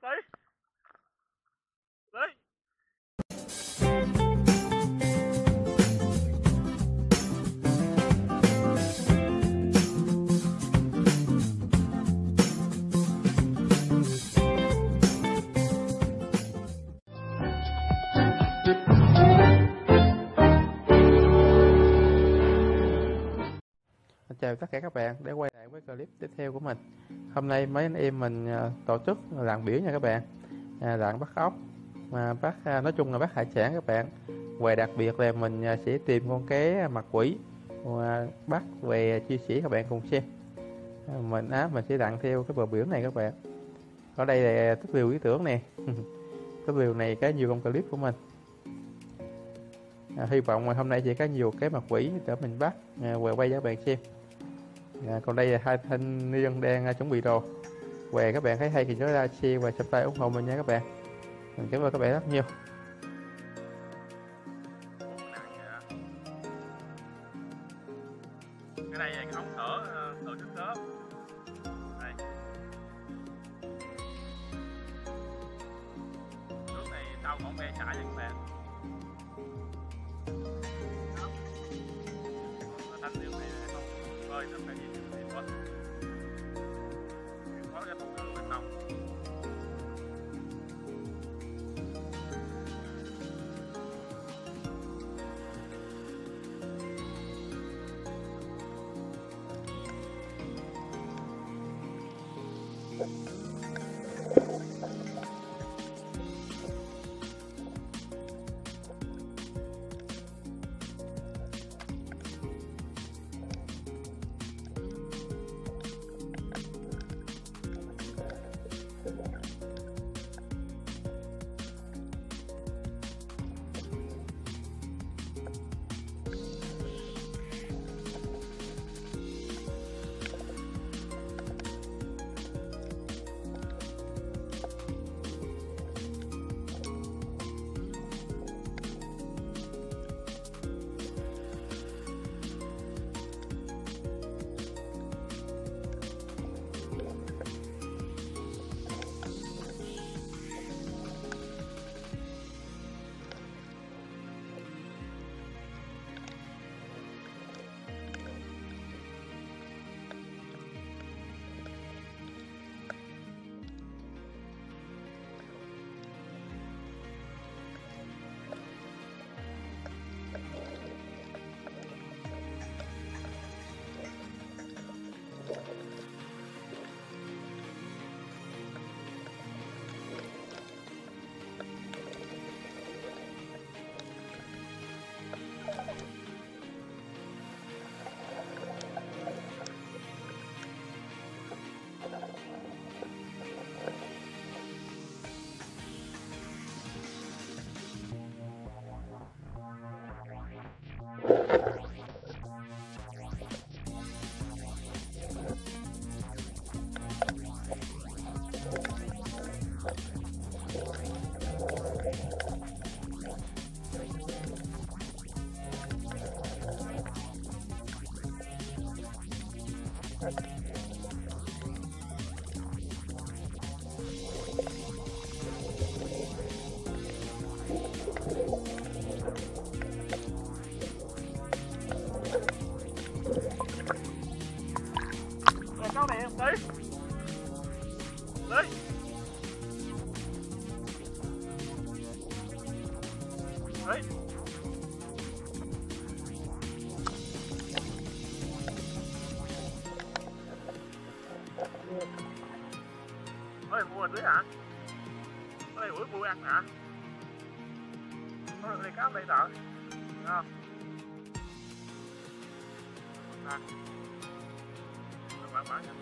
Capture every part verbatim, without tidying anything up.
tí. Tí. Chào tất cả các bạn đã quay lại với clip tiếp theo của mình. Hôm nay mấy anh em mình tổ chức lặn biển nha các bạn, à, lặn bắt ốc, mà bắt nói chung là bắt hải sản các bạn. Và đặc biệt là mình sẽ tìm con cá mặt quỷ và bắt về chia sẻ các bạn cùng xem. À, mình á mình sẽ lặn theo cái bờ biển này các bạn. Ở đây là túp liều ý tưởng nè. Túp liều này có nhiều trong clip của mình. À, hy vọng mà hôm nay sẽ có nhiều cái mặt quỷ để mình bắt à, và quay cho các bạn xem. À, còn đây là hai thanh niên đang uh, chuẩn bị đồ. Và các bạn thấy hay thì nhớ like, share và subscribe ủng hộ mình nha các bạn. Mình cảm ơn các bạn rất nhiều. Cái này là cái ống thở từ nước sớm. Đây. Nước này tao còn bê xả cho các bạn. Thanh niên này không bơi được cái gì thì có. Có cái thông thường bên trong. Câu này không tí. Tí. Tí. Ôi mua tí hả? Cái này buổi mua ăn hả? Có được này cá đây sợ. Không? À. Mở mở nha.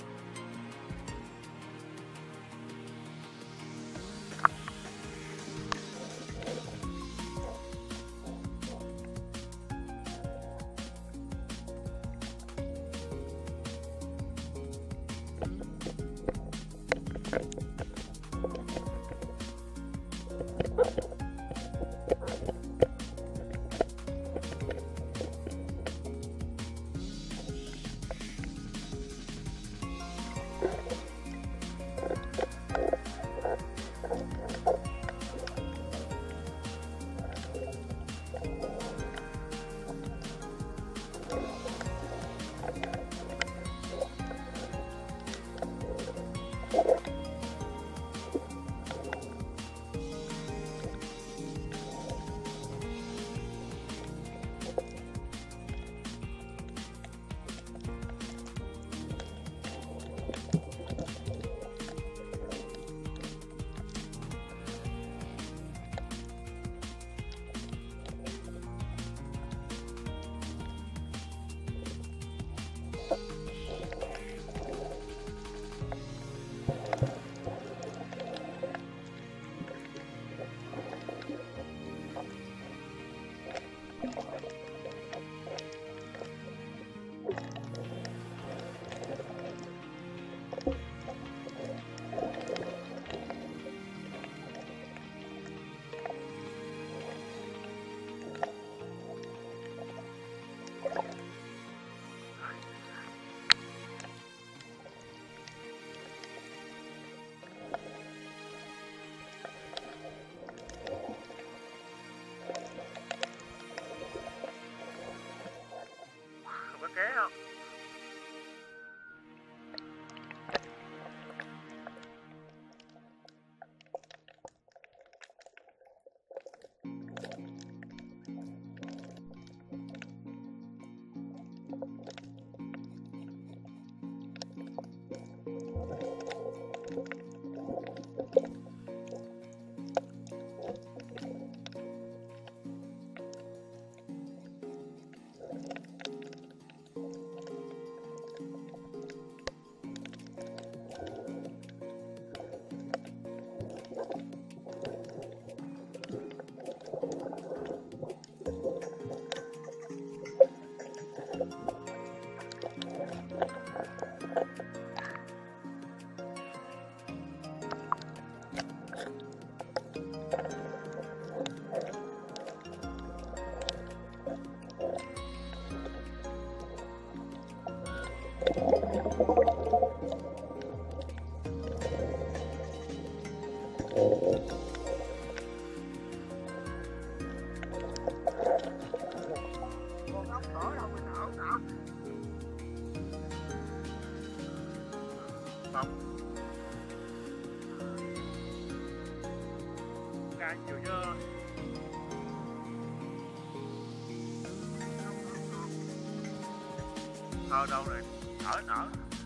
Con ốc đỏ đâu mình ốc đỏ. Bông. Càng nhiều chưa? Thơ đâu rồi? Nở nở.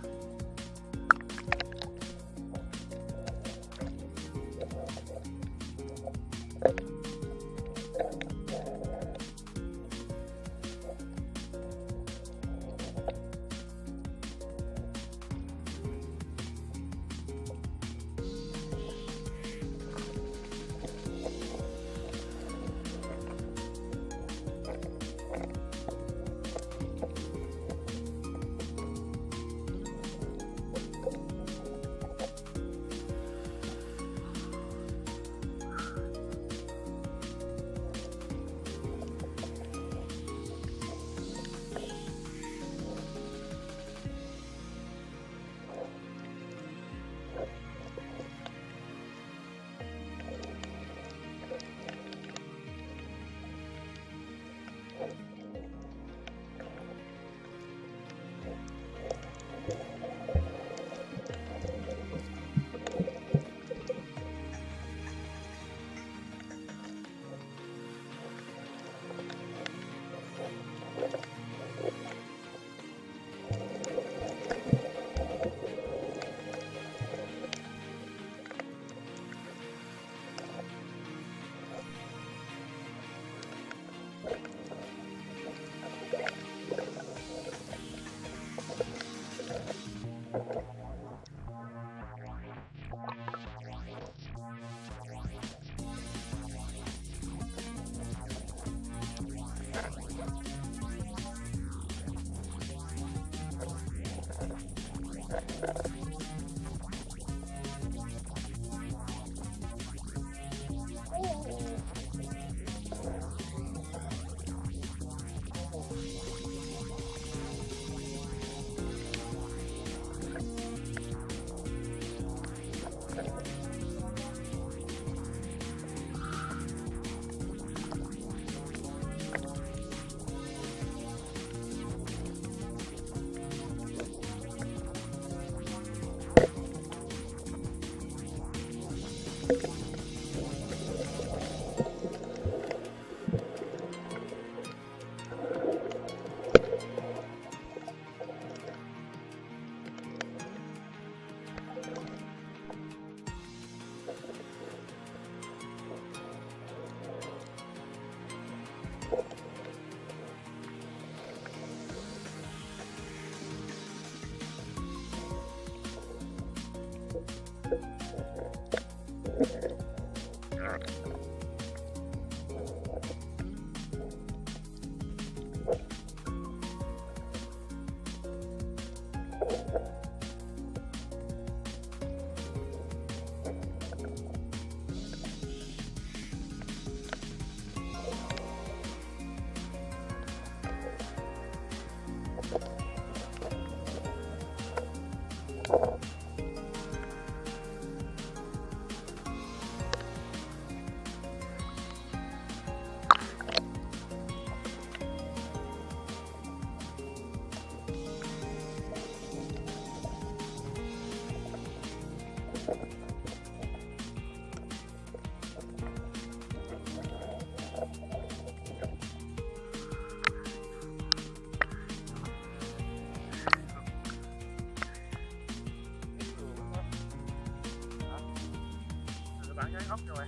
Bạn nhái ốc rồi.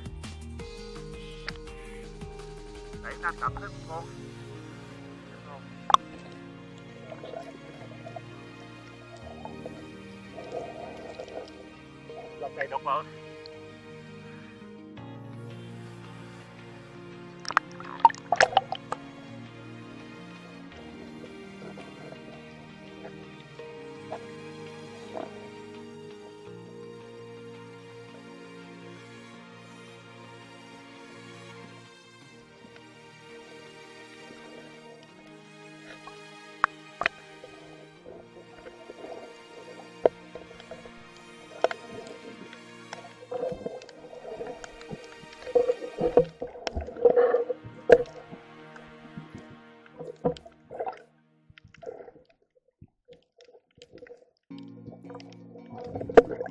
Đẩy ta tập thêm một con. Lần này đột vợ.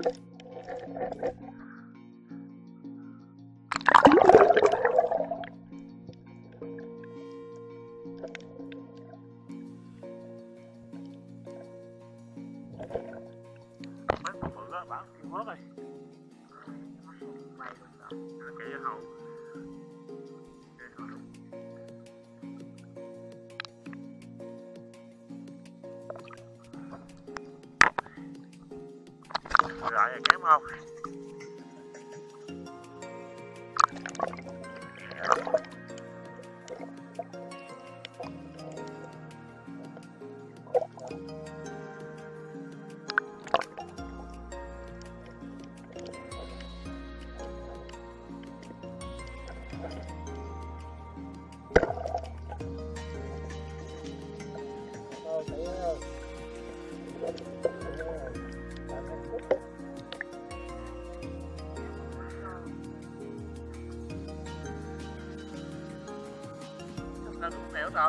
mấy con bự á bảo kêu hớt ơi, nó kệ cho hầu. Lại là kém không? Nó cũng nẻo rồi.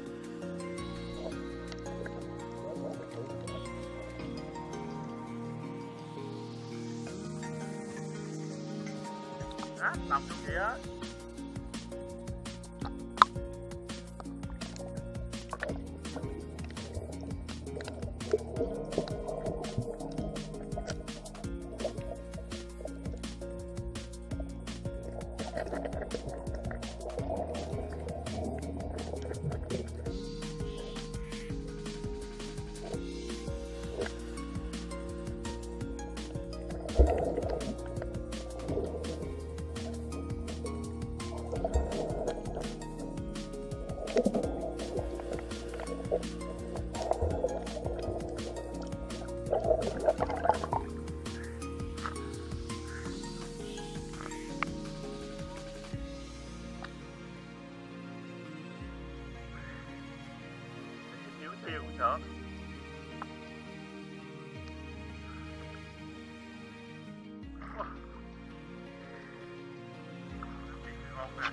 Đó, làm trong gì á. Thiếu tiêu sợ. Ngon nè.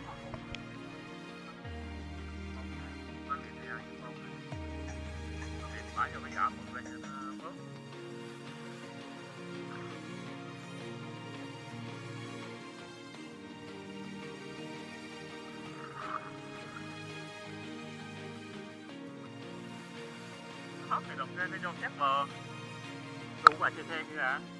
Phải cho cái giảm một cái bớt. Hấp thì đồng lên cho chắc bờ. Đủ mà chơi thêm kìa hả?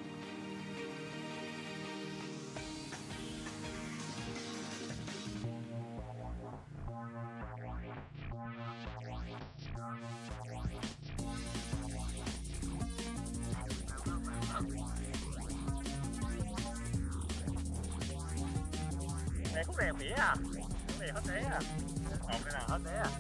Này khúc này mía à? Khúc này hết té à? Còn cái nào hết té à?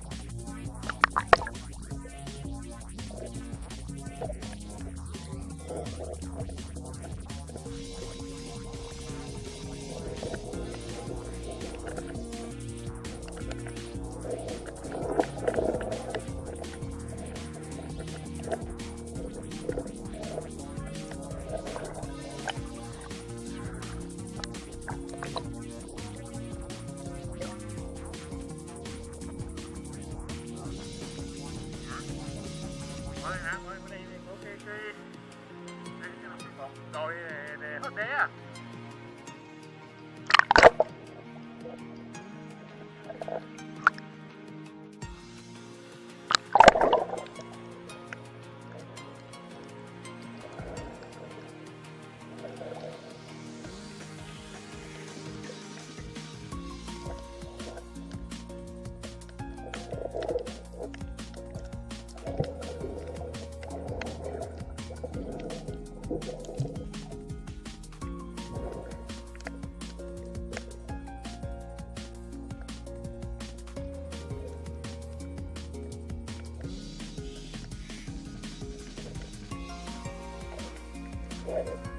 Rồi để hết té à. Right.